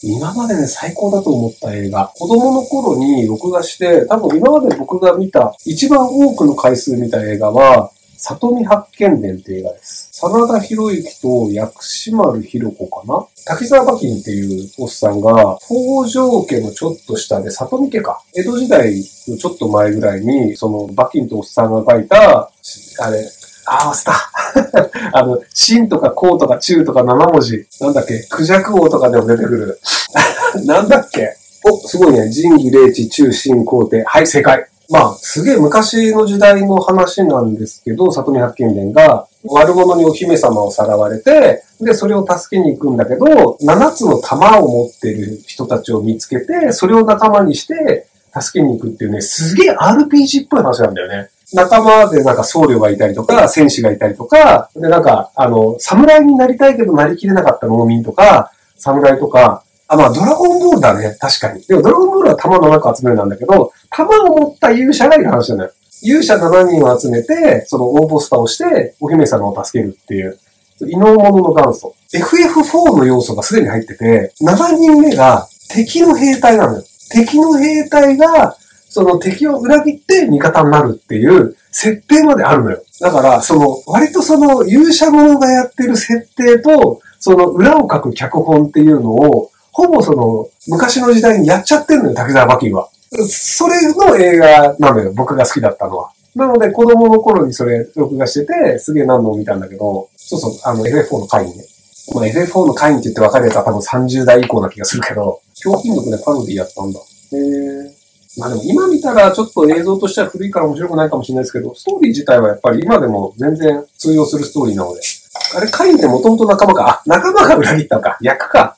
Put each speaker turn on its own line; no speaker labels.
今までね、最高だと思った映画。子供の頃に録画して、多分今まで僕が見た、一番多くの回数見た映画は、里見八犬伝って映画です。真田広之と薬師丸ひろ子かな、滝沢馬琴っていうおっさんが、北条家のちょっと下で、里見家か。江戸時代のちょっと前ぐらいに、その馬琴とおっさんが書いた、あれ、忘れた。秦とか孔とか中とか7文字。なんだっけ、クジャク王とかでも出てくる。なんだっけ。すごいね。仁義礼智中秦皇帝。はい、正解。すげえ昔の時代の話なんですけど、里見八犬伝が悪者にお姫様をさらわれて、で、それを助けに行くんだけど、7つの玉を持ってる人たちを見つけて、それを仲間にして助けに行くっていうね、すげえ RPG っぽい話なんだよね。仲間で僧侶がいたりとか、戦士がいたりとか、で侍になりたいけどなりきれなかった農民とか、侍とか、ドラゴンボールだね、確かに。でもドラゴンボールは弾の中集めるなんだけど、弾を持った勇者がいる話じゃない。勇者7人を集めて、その大ボス倒して、お姫様を助けるっていう、異能者の元祖。FF4 の要素がすでに入ってて、7人目が敵の兵隊なのよ。敵の兵隊が、その敵を裏切って味方になるっていう設定まであるのよ。だから、割と勇者者がやってる設定と、その裏を書く脚本っていうのを、ほぼ昔の時代にやっちゃってるのよ、滝沢馬琴は。それの映画なのよ、僕が好きだったのは。なので、子供の頃にそれ録画してて、すげえ何度も見たんだけど、FF4 の会員ね。FF4 の会員って言って分かるやつは多分30代以降な気がするけど、ひょうきん族でパロディやったんだ。でも今見たらちょっと映像としては古いから面白くないかもしれないですけど、ストーリー自体はやっぱり今でも全然通用するストーリーなので。あれ、カインってもともと仲間か。仲間が裏切ったのか。役か。